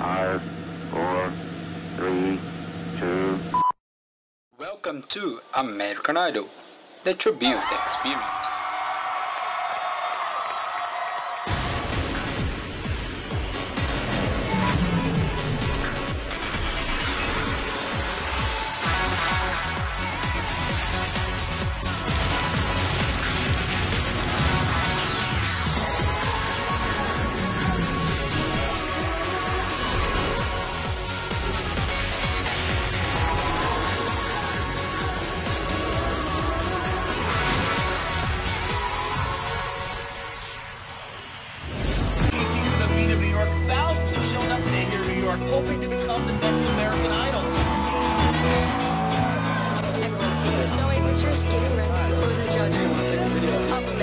5, 4, 3, 2. Welcome to American Idol, the tribute experience. Thousands have shown up today here in New York, hoping to become the next American Idol. Everyone's team is so amateur, getting ready for the judges. Up